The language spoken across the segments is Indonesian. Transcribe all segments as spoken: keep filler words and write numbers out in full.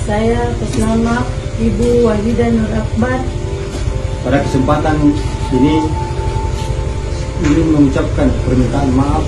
Saya atas nama Ibu Wahidah Nur Akbar. Pada kesempatan ini ingin mengucapkan permintaan maaf.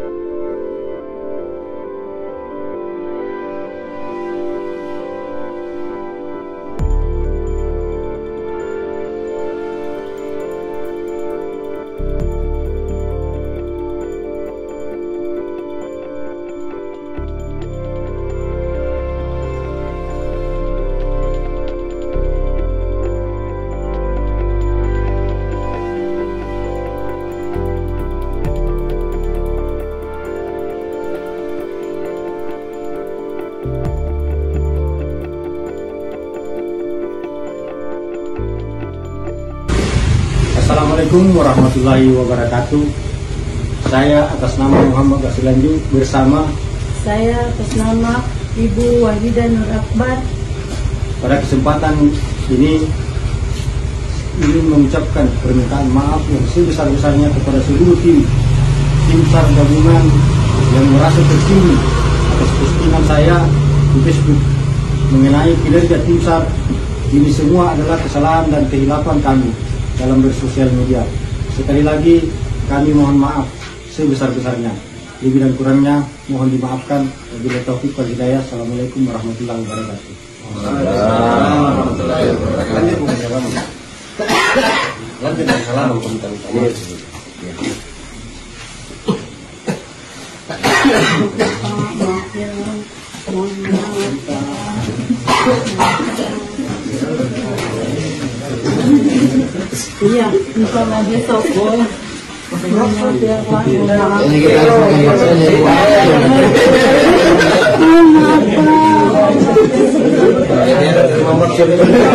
Assalamualaikum warahmatullahi wabarakatuh. Saya atas nama Muhammad Gasilanju bersama Saya atas nama Ibu Wahidah Nur Akbar. pada kesempatan ini ingin mengucapkan permintaan maaf yang sebesar-besarnya kepada seluruh tim tim SAR gabungan yang merasa tersinggung atas postingan saya di Facebook mengenai kinerja tim SAR. Ini semua adalah kesalahan dan kehilapan kami dalam bersosial media. Sekali lagi kami mohon maaf sebesar-besarnya. Lebih dan kurangnya mohon dimaafkan. Wabillahi taufiq wal hidayah. Assalamualaikum warahmatullahi wabarakatuh. Warahmatullahi Iya, misalnya besok boleh. Ini kita harus